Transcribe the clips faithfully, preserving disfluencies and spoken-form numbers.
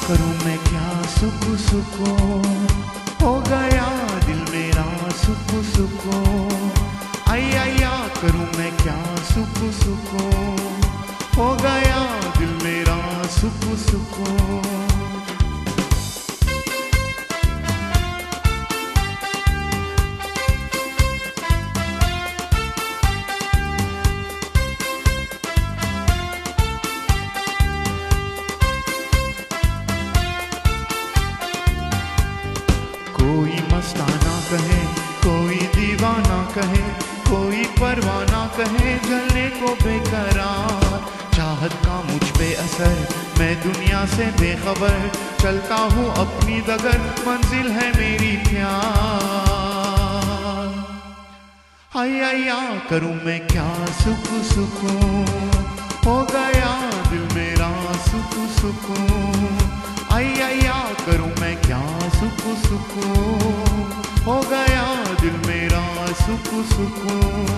करूं मैं क्या सुख सुखो, हो गया दिल मेरा सुख सुखो। आया या करूं मैं क्या सुख सुखो, हो गया दिल मेरा सुख सुखो। कोई मस्ताना कहे, कोई दीवाना कहे, कोई परवाना कहे जलने को बेकरार। चाहत का मुझ पे असर, मैं दुनिया से बेखबर, चलता हूँ अपनी डगर, मंजिल है मेरी प्यार। आया या करूँ मैं क्या सुख सुखो, हो गया दिल मेरा सुख सुखो। आया या करूं मैं क्या सुख सुखो, हो गया दिल मेरा सुख सुखो।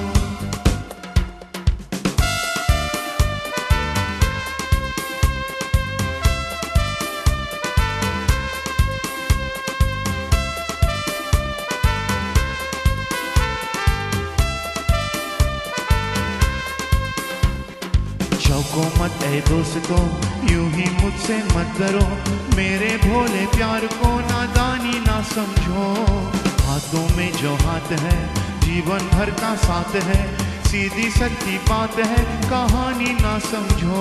चौको मत ए दोस्तों, यूं ही मुझसे मत डरो, मेरे भोले प्यार को नादानी ना समझो। हाथों में जो हाथ है जीवन भर का साथ है, सीधी सच्ची बात है कहानी ना समझो।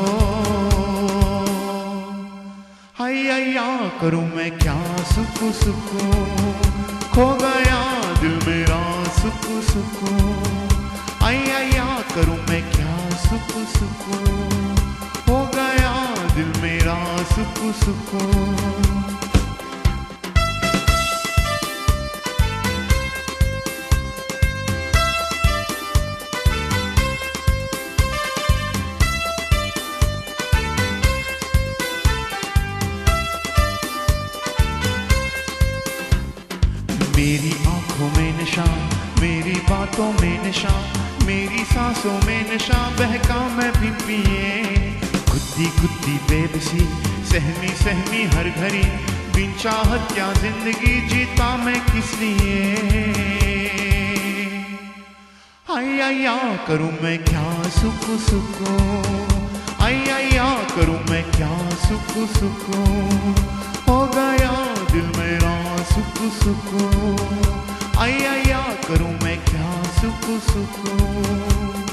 हाय या करूं मैं क्या सुख सुखो, खो गया दिल मेरा सुख सुखो। आया या करूं मैं क्या सुख सुखो, हो गया दिल मेरा सुख सुखो। मेरी आंखों में नशा, मेरी बातों में नशा, मेरी सांसों में नशा, बहका मैं भी पिए। खुदी खुदी बेबसी, सहमी सहमी हर घड़ी, बिन चाहत क्या जिंदगी जीता मैं किस लिए। आया या करूं मैं क्या सुख सुखो, आया या करूं मैं क्या सुख सुखो, हो गया दिल मेरा सुख सुखो। आया या करूं मैं क्या सुख सुखो।